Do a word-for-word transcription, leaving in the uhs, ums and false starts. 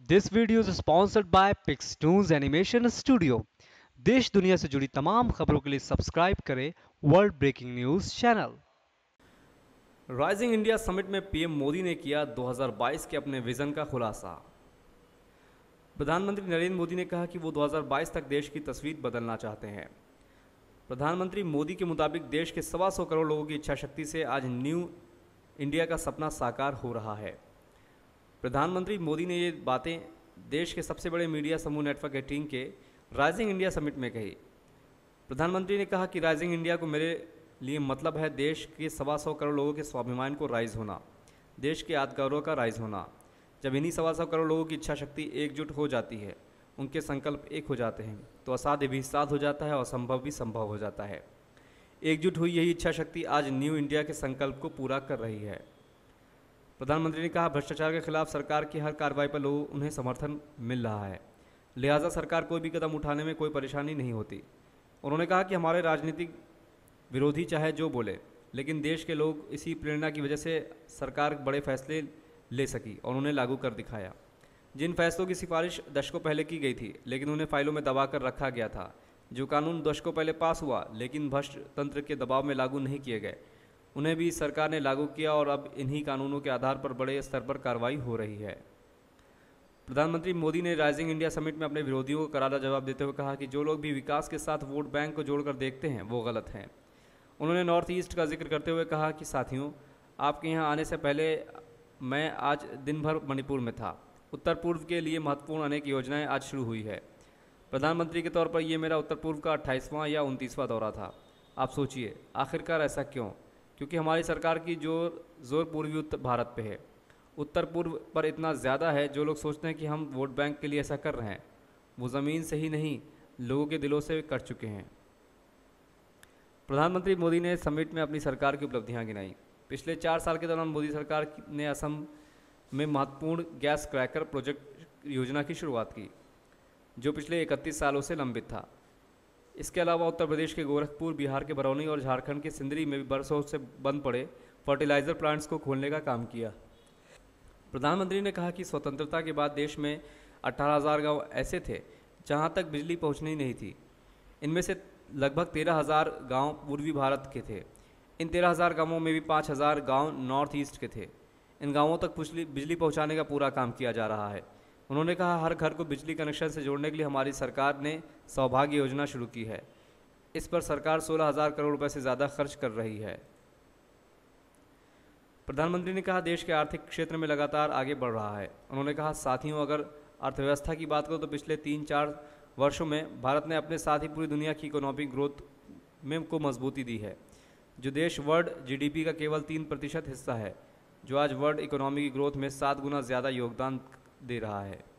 This video is sponsored by Pixtoons animation studio. देश दुनिया से जुड़ी तमाम खबरों के लिए सब्सक्राइब करें world breaking news channel. Rising India summit में पीएम मोदी ने किया दो हज़ार बाईस के अपने विजन का खुलासा। प्रधानमंत्री नरेंद्र मोदी ने कहा कि वो दो हज़ार बाईस तक देश की तस्वीर बदलना चाहते हैं। प्रधानमंत्री मोदी के मुताबिक देश के सवा सौ करोड़ लोगों की इच्छा शक्ति से आज न्यू इंडिया का सपना साकार हो रहा है। प्रधानमंत्री मोदी ने ये बातें देश के सबसे बड़े मीडिया समूह नेटवर्क एटीन के राइजिंग इंडिया समिट में कही। प्रधानमंत्री ने कहा कि राइजिंग इंडिया को मेरे लिए मतलब है देश के सवा सौ करोड़ लोगों के स्वाभिमान को राइज होना, देश के आत्मगौरव का राइज होना। जब इन्हीं सवा सौ करोड़ लोगों की इच्छा शक्ति एकजुट हो जाती है, उनके संकल्प एक हो जाते हैं, तो असाध्य भी साध्य हो जाता है और असंभव भी संभव हो जाता है। एकजुट हुई यही इच्छा शक्ति आज न्यू इंडिया के संकल्प को पूरा कर रही है। प्रधानमंत्री ने कहा, भ्रष्टाचार के खिलाफ सरकार की हर कार्रवाई पर लोगों उन्हें समर्थन मिल रहा है, लिहाजा सरकार कोई भी कदम उठाने में कोई परेशानी नहीं होती। उन्होंने कहा कि हमारे राजनीतिक विरोधी चाहे जो बोले, लेकिन देश के लोग इसी प्रेरणा की वजह से सरकार बड़े फैसले ले सकी और उन्हें लागू कर दिखाया। जिन फैसलों की सिफारिश दशकों पहले की गई थी लेकिन उन्हें फाइलों में दबा कर रखा गया था, जो कानून दशकों पहले पास हुआ लेकिन भ्रष्ट तंत्र के दबाव में लागू नहीं किए गए, उन्हें भी सरकार ने लागू किया और अब इन्हीं कानूनों के आधार पर बड़े स्तर पर कार्रवाई हो रही है। प्रधानमंत्री मोदी ने राइजिंग इंडिया समिट में अपने विरोधियों को करारा जवाब देते हुए कहा कि जो लोग भी विकास के साथ वोट बैंक को जोड़कर देखते हैं वो गलत हैं। उन्होंने नॉर्थ ईस्ट का जिक्र करते हुए कहा कि साथियों, आपके यहाँ आने से पहले मैं आज दिन भर मणिपुर में था। उत्तर पूर्व के लिए महत्वपूर्ण अनेक योजनाएं आज शुरू हुई है। प्रधानमंत्री के तौर पर यह मेरा उत्तर पूर्व का अट्ठाईसवां या उनतीसवां दौरा था। आप सोचिए, आखिरकार ऐसा क्यों? क्योंकि हमारी सरकार की जोर जोर पूर्वी उत्तर भारत पे है। उत्तर पूर्व पर इतना ज़्यादा है, जो लोग सोचते हैं कि हम वोट बैंक के लिए ऐसा कर रहे हैं, वो ज़मीन से ही नहीं लोगों के दिलों से कर चुके हैं। प्रधानमंत्री मोदी ने समिट में अपनी सरकार की उपलब्धियां गिनाई। पिछले चार साल के दौरान मोदी सरकार ने असम में महत्वपूर्ण गैस क्रैकर प्रोजेक्ट योजना की शुरुआत की, जो पिछले इकतीस सालों से लंबित था। इसके अलावा उत्तर प्रदेश के गोरखपुर, बिहार के बरौनी और झारखंड के सिंदरी में भी बरसों से बंद पड़े फर्टिलाइजर प्लांट्स को खोलने का काम किया। प्रधानमंत्री ने कहा कि स्वतंत्रता के बाद देश में अठारह हज़ार गाँव ऐसे थे जहां तक बिजली पहुंचनी नहीं थी। इनमें से लगभग तेरह हज़ार गाँव पूर्वी भारत के थे। इन तेरह हज़ार गाँवों में भी पाँच हज़ार गाँव नॉर्थ ईस्ट के थे। इन गाँवों तक बिजली पहुँचाने का पूरा काम किया जा रहा है। उन्होंने कहा, हर घर को बिजली कनेक्शन से जोड़ने के लिए हमारी सरकार ने सौभाग्य योजना शुरू की है। इस पर सरकार सोलह हज़ार करोड़ रुपए से ज़्यादा खर्च कर रही है। प्रधानमंत्री ने कहा, देश के आर्थिक क्षेत्र में लगातार आगे बढ़ रहा है। उन्होंने कहा, साथियों, अगर अर्थव्यवस्था की बात करो तो पिछले तीन चार वर्षों में भारत ने अपने साथ ही पूरी दुनिया की इकोनॉमिक ग्रोथ में को मजबूती दी है। जो देश वर्ल्ड जीडीपी का केवल तीन प्रतिशत हिस्सा है, जो आज वर्ल्ड इकोनॉमी की ग्रोथ में सात गुना ज़्यादा योगदान दे रहा है।